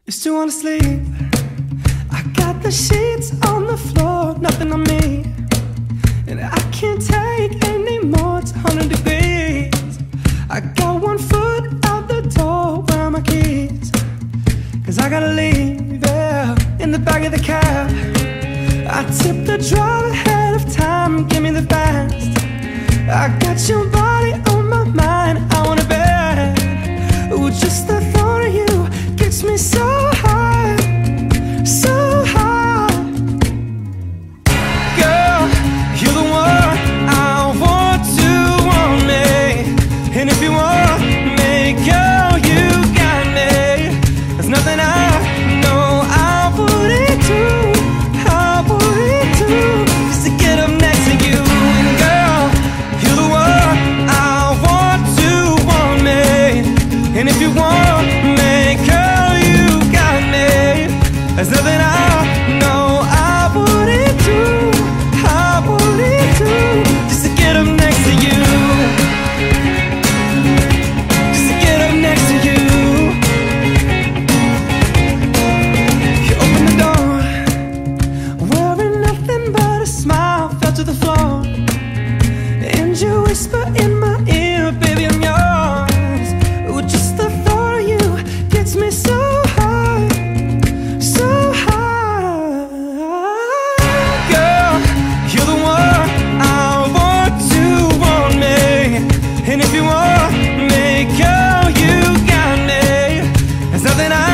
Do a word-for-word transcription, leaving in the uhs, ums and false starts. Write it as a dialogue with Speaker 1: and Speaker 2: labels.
Speaker 1: Used to wanna sleep. I got the sheets on the floor, nothing on me, and I can't take any more. It's one hundred degrees. I got one foot out the door. Where are my keys? Cause I gotta leave, yeah, in the back of the cab. I tip the driver ahead of time. Give me the fast. I got your body on my mind. I wanna bet. Ooh, just the thought of you gets me so high, so high. Girl, you're the one I want to want me. And if you want me, girl, you got me. There's nothing I know I wouldn't do, I wouldn't do, just to get up next to you. And girl, you're the one I want to want me. And if you want me, girl, you got me. There's nothing I know I wouldn't do, I wouldn't do, just to get up next to you, just to get up next to you. You open the door, wearing nothing but a smile, fell to the floor, and you whisper in my ear, baby, I'm yours. Ooh, just the thought of you gets me so high, so high. Girl, you're the one I want to want me. And if you want me, girl, you got me. There's nothing I